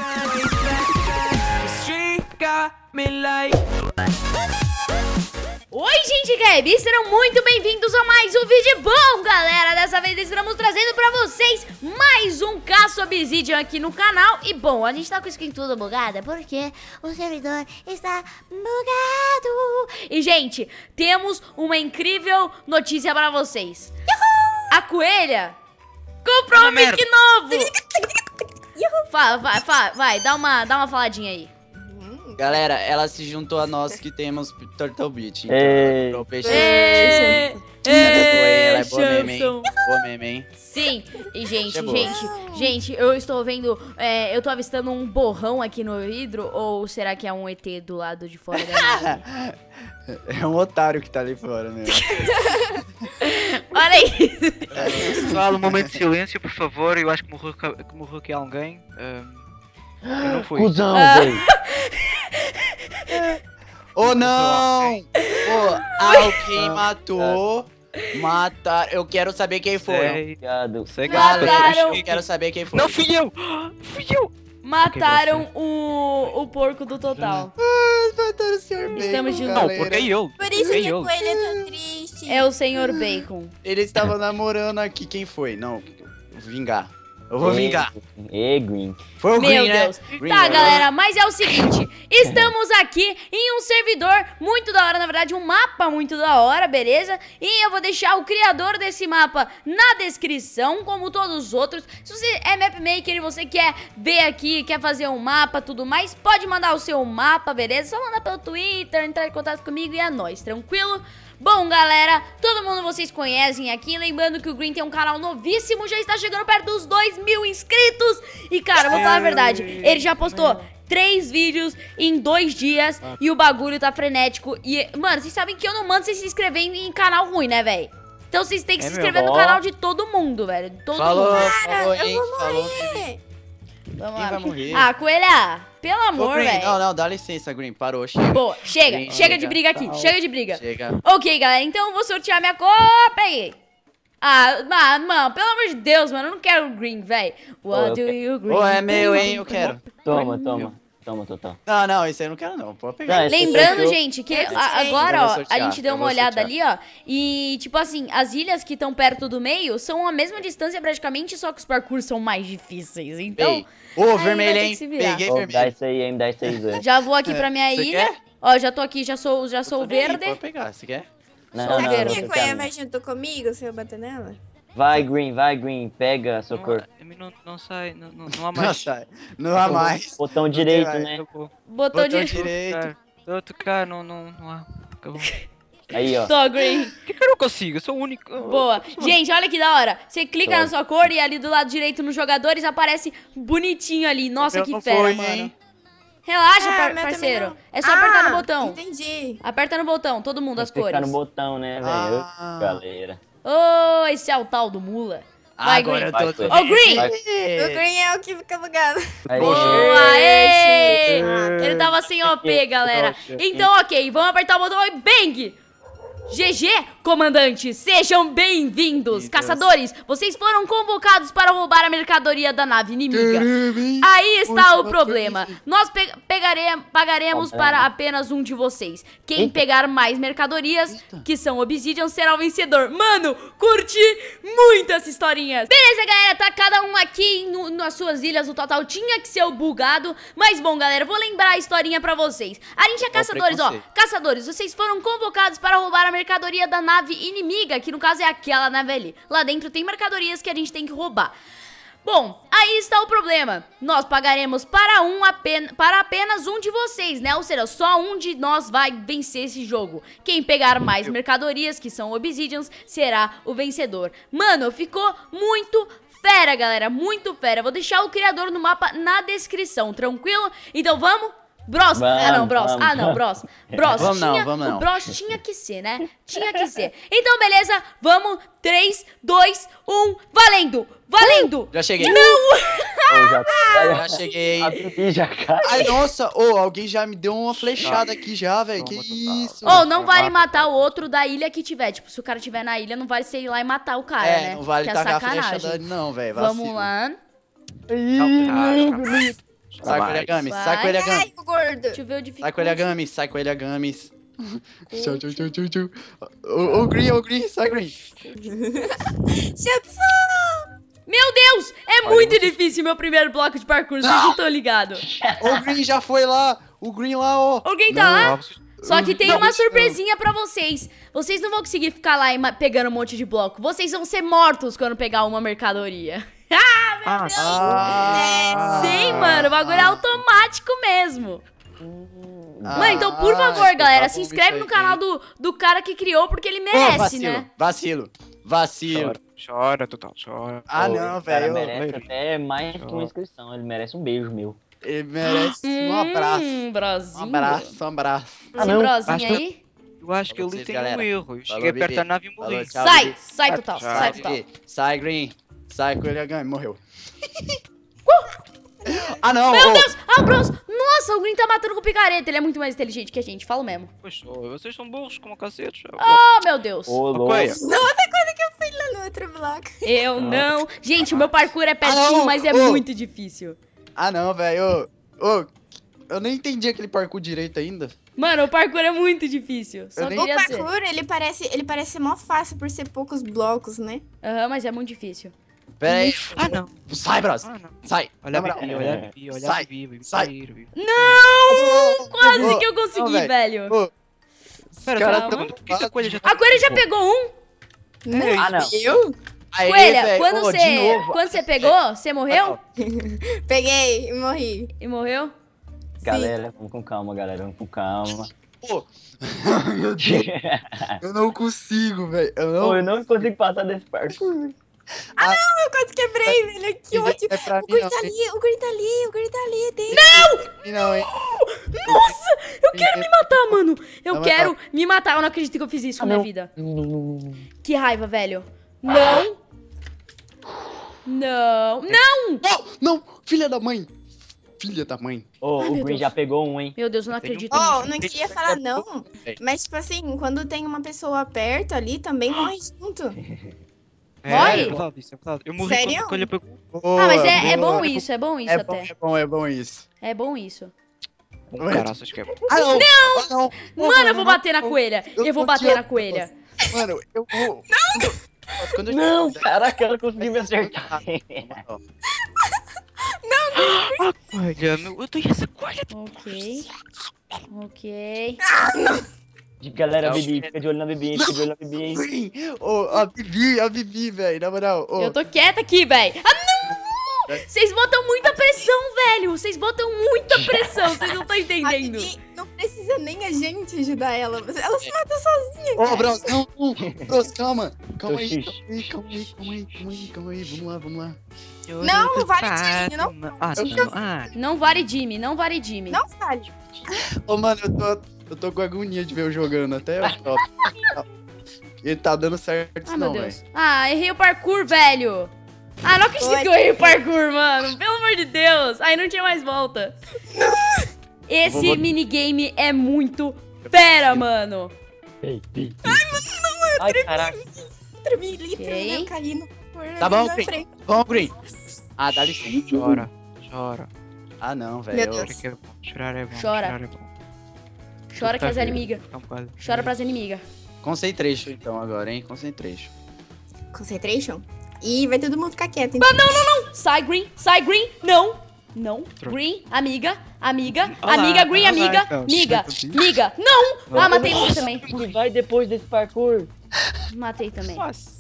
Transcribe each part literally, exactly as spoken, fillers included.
Oi, gente, Gabi, sejam muito bem-vindos a mais um vídeo bom, galera. Dessa vez estamos trazendo pra vocês mais um Caça Obsidian aqui no canal. E bom, a gente tá com isso aqui tudo bugada porque o servidor está bugado. E, gente, temos uma incrível notícia pra vocês. Uhul! A coelha comprou um mic novo. Fala, vai, vai, vai, dá uma, dá uma faladinha aí. Galera, ela se juntou a nós que temos Turtle Beach. Então Ei. ela comprou o peixe. Ei, Ela é boa meme, hein? Boa meme, hein? Sim, e gente, É boa. gente, gente, eu estou vendo, é, eu tô avistando um borrão aqui no vidro, ou será que é um E T do lado de fora da nave? É um otário que tá ali fora mesmo. Olha isso. Fala um momento de silêncio, por favor. Eu acho que morreu, que morreu aqui alguém. Um, eu não fui. Cusão, Ah. velho. Oh, não! Oh, alguém matou. Matar. Eu quero saber quem foi. Sei, Obrigado. sei que Mataram. Eu quero saber quem foi. Não fui eu! Fui eu! Mataram o, o porco do total. Mataram o senhor Bacon, Estamos de Não, galera. porque é eu. Por isso Porque que eu. o coelho é tão triste. É o senhor Bacon. Eles estavam namorando aqui. Quem foi? Não, vou vingar. Eu vou vingar. Ei, Green. Foi o Meu Green, Deus. né? Green, Tá, né? galera, mas é o seguinte, estamos aqui em um servidor muito da hora, na verdade um mapa muito da hora, beleza? E eu vou deixar o criador desse mapa na descrição, como todos os outros. Se você é mapmaker e você quer ver aqui, quer fazer um mapa, tudo mais, pode mandar o seu mapa, beleza? Só mandar pelo Twitter, entrar em contato comigo e é nóis, tranquilo? Bom, galera, todo mundo vocês conhecem aqui. Lembrando que o Green tem um canal novíssimo, já está chegando perto dos dois mil inscritos. E, cara, eu vou falar a verdade, ele já postou três vídeos em dois dias e o bagulho tá frenético. E, mano, vocês sabem que eu não mando vocês se inscreverem em canal ruim, né, velho? Então vocês têm que É se meu, inscrever no ó. canal de todo mundo, velho. Todo Falou, mundo. falou, eu hein? vou Falou. morrer. Vamos Quem lá. vai morrer? Ah, coelha, pelo Ô, amor, Green, velho. não, não, dá licença, Green. Parou, chega. Boa, chega, Green, chega de chega. briga aqui, Tchau. chega de briga. Chega. Ok, galera, então eu vou sortear minha cor. Peguei. Ah, mano, mano, pelo amor de Deus, mano, eu não quero green, velho. What Ô, do you green? Ô, é meu, hein? Eu quero. Toma, toma. Toma, total. Não, não, esse aí eu não quero, não. Pode pegar. Não, esse Lembrando, sorteio- gente, que Eu a- sei. agora, Eu vou ó, a sortear, gente deu eu uma vou olhada sortear. ali, ó. E, tipo assim, as ilhas que estão perto do meio são a mesma distância praticamente, só que os parkours são mais difíceis. Então, Ei. Ô, aí vermelho, vai ter hein? que se virar. Peguei Ô, dá vermelho. isso aí, hein? Dá isso aí, Zé. já vou aqui pra minha Você ilha. quer? Ó, já tô aqui, já sou, já sou Tô nem aí, verde. Pode pegar, você quer? Não, Só não, ver. A não, minha não, coelha não. vai junto comigo se eu bater nela? Vai, Green, vai, Green. Pega a sua Não, cor. não, não sai, não, não, não há mais. Nossa, não há mais. Botão direito, mais. né? Acabou. Botou Botão de... direito. Cara, tô tocar, não, não, não há. Acabou. Aí, ó. Tô green. Por que, que eu não consigo? Eu sou o único. Boa. Gente, olha que da hora. Você clica Top. na sua cor e ali do lado direito nos jogadores aparece bonitinho ali. Nossa, Meu que não fera, foi, mano. hein? Relaxa, Ah, par- meu parceiro. também não. É só Ah, apertar no botão. Entendi. Aperta no botão, todo mundo, as Ficar cores. no botão, né, velho? Ah. Galera. Ô, esse é o tal do mula. Vai, Agora Green. eu tô... Vai, Ô, Green! Vai. O Green é o que fica bugado. Aí, Boa, aê! Ele tava sem O P, Aqui, galera. aqui. Então, ok, vamos apertar o botão e bang! G G, comandante, sejam bem-vindos. Meu Caçadores, vocês foram convocados para roubar a mercadoria da nave inimiga. Aí está o problema. Nós pe pegare pagaremos Ó, para pera. apenas um de vocês. Quem Eita. pegar mais mercadorias, que são Obsidian, será o vencedor. Mano, curti muito essa historinha. Beleza, galera, tá cada um aqui no- nas suas ilhas. O total tinha que ser o bugado. Mas bom, galera, vou lembrar a historinha pra vocês. A gente é caçadores, ó. preconceito. Caçadores, vocês foram convocados para roubar a mercadoria da nave inimiga, que no caso é aquela nave ali. Lá dentro tem mercadorias que a gente tem que roubar. Bom, aí está o problema. Nós pagaremos para um apenas, para apenas um de vocês, né? Ou seja, só um de nós vai vencer esse jogo. Quem pegar mais mercadorias, que são Obsidians, será o vencedor. Mano, ficou muito fera, galera, muito fera. Vou deixar o criador no mapa na descrição, tranquilo? Então vamos? Bros, Vamos, ah não, Bros, vamos. ah não, Bros, Bros, Vamos não, tinha, vamos o não. Bros tinha que ser, né? Tinha que ser. Então, beleza, vamos, três, dois, um, valendo, valendo. Já cheguei. Não! Ô, já, Já cheguei. A Tupi já cai. Ai, nossa, ô, alguém já me deu uma flechada aqui já, velho. Que isso? Ou não vale matar o outro da ilha que tiver. Tipo, se o cara tiver na ilha, não vale você ir lá e matar o cara, É, né? não vale que é tacar a sacanagem. flechada não, velho. Vamos lá. Ih, Sai, Coelhagames, sai, Vai. Coelhagames. Ai, o gordo. Deixa eu ver o dificuldade. Sai, Coelhagames, sai, Coelhagames. Tchau, tchau, tchau, tchau, tchau. Ô, ô, Green, ô, Green, sai, Green. Chapsão! Meu Deus! É muito difícil meu primeiro bloco de parkour, vocês não estão ligados. O Green já foi lá. O Green lá, ó. Alguém tá Não, lá? Ah, vocês- Só que tem Não, uma não. surpresinha pra vocês. Vocês não vão conseguir ficar lá e ma- pegando um monte de bloco. Vocês vão ser mortos quando pegar uma mercadoria. Ah, Ah, Sim, mano, o bagulho é automático mesmo. Ah, Mano, então, por favor, então tá galera, bom se isso inscreve aí. no canal do, do cara que criou, porque ele Ô, merece, vacilo, né? vacilo, vacilo. Chora, chora, total, chora. Ah, Pô, não, o cara velho. merece até mais que uma inscrição. Ele merece um beijo meu. Ele merece um abraço. Hum, Um brozinho. abraço, um abraço. Esse Ah, não. brozinho Acho que- aí. Eu acho que Falou ali vocês, tem galera. um erro. Eu Falou, cheguei perto Bibi. da nave e Falou, morri. tchau. Sai, Bibi. sai total, Tchau. sai Sai, total. Bibi. Sai, Green. Sai, Coelhagames, morreu. Ah, não. Meu ô. Deus! Ah, bros! Nossa, o Green tá matando com picareta. Ele é muito mais inteligente que a gente, falo mesmo. Pois só, vocês são burros como cacetes. Oh, meu Deus. Ô, louco. Coelho. Não, outra coisa que eu fui lá no outro bloco. Eu não. Gente, o meu parkour é pertinho, não, mas é ô. muito difícil. Ah, não, velho. Ô, ô, eu nem entendi aquele parkour direito ainda. Mano, o parkour é muito difícil. Só Eu nem- O queria dizer. parkour, ele parece, ele parece mó fácil por ser poucos blocos, né? Aham, mas é muito difícil. Pera aí. Ah, não. Sai, bros. Ah, não. Sai. Olha a Na moral. Bibi, olha a Bibi, olha a Sai, Bibi, Bibi. sai. Bibi, Bibi. Não! Quase Ô, que eu consegui, não, velho. Ô, Espera, cara só uma tão- pergunta, por que que a coelha já tá... A coelha já pegou um. É, Ah, não. Eu? Aí, Coelha, velho, quando ô, de você novo. quando você pegou, você morreu? Peguei e morri. E morreu? Galera, vamos com calma, galera. Vamos com calma. Pô, meu Deus, eu não consigo, velho. Eu não. Pô, eu não consigo passar desse parkour. Eu quase quebrei, velho. Que ótimo. É pra O mim, guri não. tá ali, o guri tá ali, o guri tá ali. Tem... Não, hein? Nossa, eu quero me matar, mano. Eu Não, mas quero me matar. Eu não acredito que eu fiz isso com a minha não. vida. Não, não, não, não. Que raiva, velho. Não. Não. Não! Não, não, filha da mãe. Filha da mãe. Ô, Ai, o meu Green Deus. já pegou um, hein? Meu Deus, eu não Tem um- acredito Oh, nisso. não queria falar não. Mas, tipo assim, quando tem uma pessoa perto ali, também morre junto. É, Morre? é verdade, isso é verdade. Eu morri Sério? quando a coelha pegou. Ah, mas é, é boa. bom isso, é bom isso É bom, até. é bom, é bom isso. É bom isso. Um caraças que é bom. Ah, não! Não! Ah, não. Pô, Mano, eu vou não, bater na não. coelha. Eu Eu vou tô bater te na amando. coelha. Mano, eu vou. Não! Quando eu Não, caraca, ela conseguiu me acertar. Ah, coelha, meu, eu tenho essa coelha. Ok. Ok. Galera, Não. Bibi, fica de olho na Bibi, hein? Fica de olho na Bibi, hein? Sim, ô, a Bibi, a Bibi, velho, na moral. ô. Eu tô quieta aqui, velho. Ah, não! Vocês botam muita pressão, velho. Vocês botam muita pressão. Vocês não estão A entendendo. Bibi não precisa nem a gente ajudar ela. Ela se mata sozinha. Ô, Bros, não, não, Bros, calma. Calma aí, Oxi. calma aí, calma aí, calma aí, calma aí, calma aí, vamos lá, vamos lá. Não, não vale Jimmy, não. Ah, Eu- não. Ah, Não vale Jimmy, não vale Jimmy. Não fale. Ô, mano, eu tô, eu tô com agonia de ver eu jogando até o top. Ele tá dando certo Ah, meu não, Deus. velho. Ah, errei o parkour, velho. Ah, não acredito Oi. que eu errei o parkour, mano. Pelo amor de Deus. Aí não tinha mais volta. Esse vou- minigame é muito fera, mano. Ai, não, Ai, caraca. Tremi, litro, Ok. eu caí no Tá bom, na Green. frente. Vamos, Green. Ah, dá licença. chora, chora. Ah, não, Meu velho. Deus. Chora que é bom, chorar é bom. Chora. Chorar é bom. Chora que Tá as vendo? inimigas. Tá um bocado. Chora pras inimigas. Concentration então agora, hein? Concentration. Concentration. E vai todo mundo ficar quieto, então. Sai, Green. Sai, Green. Não. Não. Troca. Green. Amiga. Amiga. Olá, amiga, Green, olá, amiga. então. Amiga. Chega Amiga. Não. Ah, matei você também. Que vai depois desse parkour? Matei também. Nossa.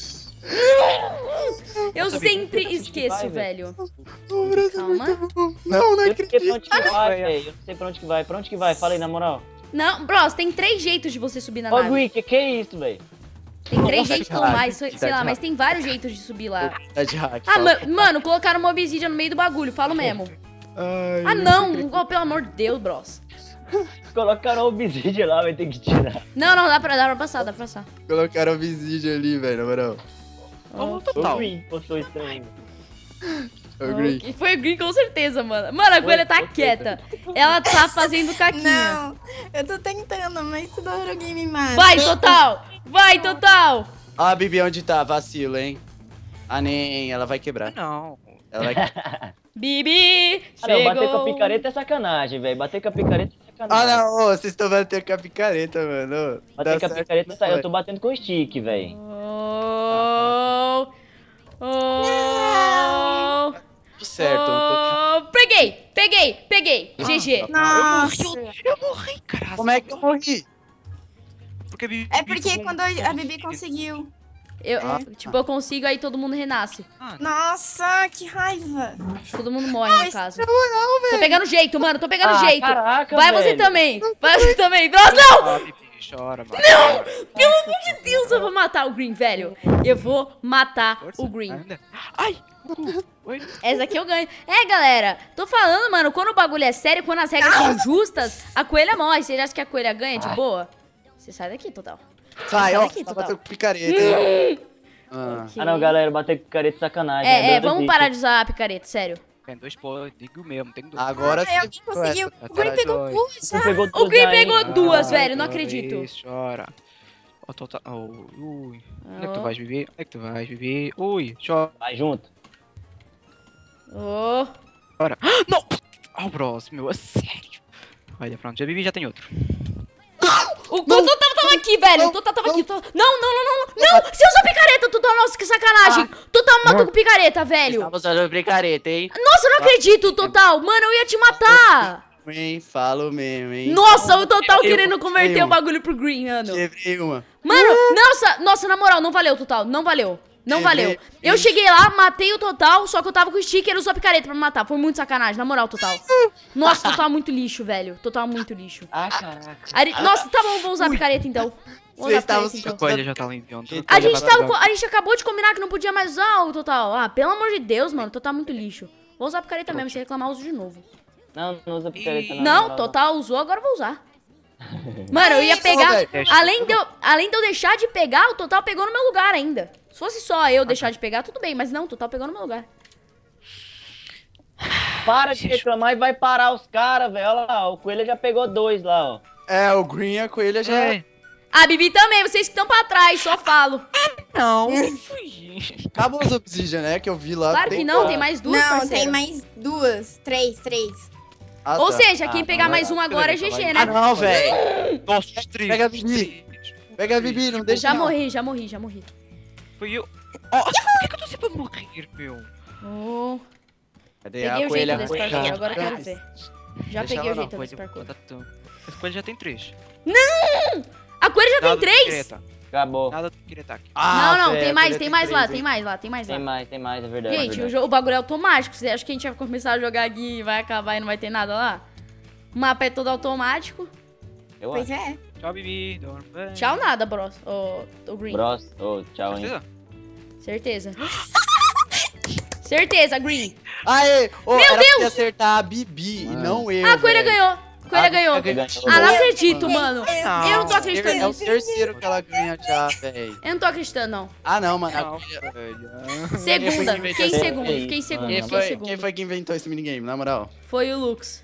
Eu sabia que sempre você esqueço, vai, velho. Ô, Bros, é Calma. muito bom. Não, não Eu não sei pra acredito. onde que vai, velho. Eu não sei pra onde que vai. Pra onde que vai? Fala aí, na moral. Não, bros, tem três jeitos de você subir na Ô, nave. Green, que que é isso, velho? Tem três Nossa, jeitos ou cara, mais, sei tá de lá, hack. mas tem vários jeitos de subir lá. Tá de hack. Ah, fala. ma- mano, colocaram uma obsidian no meio do bagulho, falo mesmo. Ai, Ah, eu não, sei oh, pelo amor de Deus, bros. Colocaram o obsidian lá, vai ter que tirar. Não, não, dá pra, dá pra passar, dá pra passar. que Colocaram o visídio ali, velho, na moral. Como O total. Green postou estranho. Ô, Green. Ok, foi o Green com certeza, mano. Mano, a coelha tá foi quieta. Ela tá fazendo caquinha. Não, eu tô tentando, mas toda hora alguém me mata. Vai, total! Vai, total! Ah, a Bibi onde tá? Vacilo, hein? Ah, nem, ela vai quebrar. Não. Ela vai... Bibi, Ah, não, bater com a chegou. picareta é sacanagem, velho. Bater com a picareta é Ah, sacanagem. não, ô, vocês estão batendo com a picareta, mano. Ô, Bater dá com a certo, picareta sai. vai. Eu tô batendo com o stick, velho. Oh, oh, Tudo certo. oh, peguei, peguei, peguei. G G. Nossa. Eu morri, caralho. Como é que eu morri? Porque a Bibi É porque pegou um quando a a ponto Bibi de- conseguiu. Eu, Ah. tipo, eu consigo, aí todo mundo renasce. Ah, Nossa, que raiva. Todo mundo morre, no caso. Tô pegando jeito, mano, tô pegando Ah, jeito. caraca, Vai você velho. também. Vai você também. Nossa, não! ah, Bibi, chora, mano. Não! Pelo amor de Deus, eu vou matar o Green, velho. Eu vou matar Força, o Green. ainda. Ai! uh, Oi? Essa aqui eu ganho. É, galera, tô falando, mano, quando o bagulho é sério, quando as regras são justas, a coelha morre. Você acha que a coelha ganha de boa? Você sai daqui, Total. Sai, Sai ó, daqui, tá Total. batendo com picareta, hein? Ah. Ok. Ah, não, galera. Bater com picareta é sacanagem. É, né? é, Deus vamos existe. parar de usar a picareta, sério. Tem dois pontos, digo mesmo, tem dois. Agora Ai, alguém conseguiu. O Green pegou duas Você já. pegou O duas Green já, hein? pegou duas, Ah, velho, não Dois, acredito. Chora. Ó, total. Oh, ui. Onde é que tu Ó. vais, Bibi? Onde é que tu vais, Bibi? Ui, chora. Vai junto. Ô, Não! Ó, o próximo, meu, a sério. Olha, pronto, já Bibi já tem outro. o Total tava aqui, velho. O Total tava aqui. Total- Não, não, não, não, não. Não, você usou picareta, Total. Nossa, que sacanagem. Total me matou com picareta, velho. Estamos usando picareta, hein? Nossa, eu não acredito, Total. Mano, eu ia te matar. Hein? Falo mesmo, hein? Nossa, o Total Eu querendo converter tenho. o bagulho pro Green, mano. Quebrei uma. Mano, nossa, nossa, na moral, não valeu, Total. Não valeu. Não Quebrei. valeu. Eu cheguei lá, matei o Total, só que eu tava com o sticker e usou a picareta pra me matar. Foi muito sacanagem, na moral, Total. Nossa, Total muito lixo, velho. Total muito lixo. Ah, caraca. Ari- Nossa, tá bom, vou usar a picareta então. Vou usar Vocês a estavam picareta então. A coelha já tá limpiando. A gente, tava, co- a gente acabou de combinar que não podia mais usar o Total. Ah, pelo amor de Deus, mano, Total muito lixo. Vou usar a picareta mesmo, se reclamar, eu uso de novo. Não, não usa picareta, não. Não, Total usou, agora eu vou usar. Mano, eu ia Isso, pegar. velho. Além de, eu, além de eu deixar de pegar, o Total pegou no meu lugar ainda. Se fosse só eu deixar de pegar, tudo bem, mas não, o Total pegou no meu lugar. Para de reclamar e vai parar os caras, velho. Olha lá, o Coelho já pegou dois lá, ó. É, o Green e a coelha já... É. A Bibi também, vocês que estão pra trás, só falo. Não, fui. Acabou as obsidian, né? Que eu vi lá. Claro que não, tem mais duas, Não, parceiro. tem mais duas. Três, três. Ah, Ou tá. seja, quem Ah, pegar não, mais não, um agora é G G, né? Ah, não, velho. Nossa, os três. Pega a os Bibi. três, os Pega a três. Bibi, não deixa Já não. morri, já morri, já morri. Foi eu. Ó, por que que eu tô sempre a morrer, meu? Oh, Cadê peguei a o coelha? jeito desse parkour, agora eu quero ver. Já Deixa peguei ela o jeito não, desse coelho, parkour. tá tão- Esse coelho já tem três. A coelha já tem Nada de três? picareta. Acabou. Nada de picareta aqui. Ah, Não, não, velho, tem a mais, coelha tem mais lá, três, tem hein? mais lá, tem mais lá. Tem mais, tem mais, é verdade. é Gente, o, verdade. jo- o bagulho é automático. Você acha que a gente vai começar a jogar aqui e vai acabar e não vai ter nada lá? O mapa é todo automático. Eu Pois acho. é. Tchau, Bibi. Dorme bem. Tchau nada, bros. O, o Green. Bros, ô, tchau, hein. Certeza? Certeza. Certeza, Green. Aê! Ô, Meu era pra Deus! você acertar a Bibi e não eu, Ah, a coelha velho. ganhou. A coelha Ah, ganhou. ganhou. Ah, não acredito, mano. Não. Eu não tô acreditando É o nisso. terceiro que ela ganha já, velho. Eu não tô acreditando, não. Ah, não, mano. a Não, coelha- velho. Segunda. inventou Fiquei em esse- segundo. Ei, Fiquei em segundo. mano. Quem Fiquei em foi, segundo. quem foi que inventou esse minigame, na moral? Foi o Lux.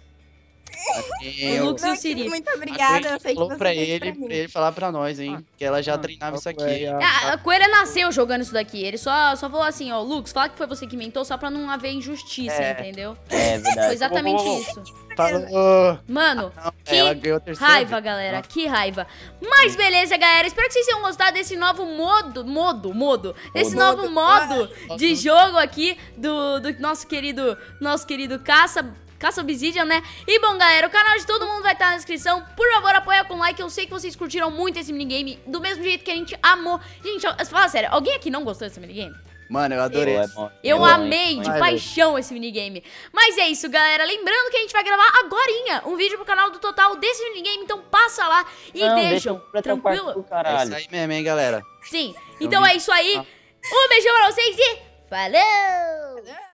Eu, Lux e o Nossa, Siri. muito a obrigada. Coelha Eu sei que falou você pra fez ele, pra pra mim. ele falar pra nós, hein? Que ela já treinava isso aqui. A, a coelha nasceu jogando isso daqui. Ele só, só falou assim, ó, Lux, fala que foi você que inventou só pra não haver injustiça, É. entendeu? É Foi verdade. exatamente Ô, ô, ô. isso. Falou. Mano, Não, que ela ganhou a terceira raiva, vez. galera, que raiva. Mas beleza, galera, espero que vocês tenham gostado desse novo modo, modo, modo, desse Modo. novo modo de jogo aqui do, do nosso querido, nosso querido Caça... Caça Obsidian, né? E bom, galera, o canal de todo mundo vai estar na descrição. Por favor, apoia com like. Eu sei que vocês curtiram muito esse minigame, do mesmo jeito que a gente amou. Gente, fala sério, alguém aqui não gostou desse minigame? Mano, eu adorei. Pô, é bom. Eu É bom, amei hein? de Vai, paixão esse minigame. Mas é isso, galera. Lembrando que a gente vai gravar agorinha um vídeo pro canal do Total desse minigame. Então passa lá e Não, deixa vejam. eu completar o parkour, Tranquilo? É caralho. isso aí mesmo, hein, galera. Sim. Então é isso aí. Um beijão pra vocês e falou!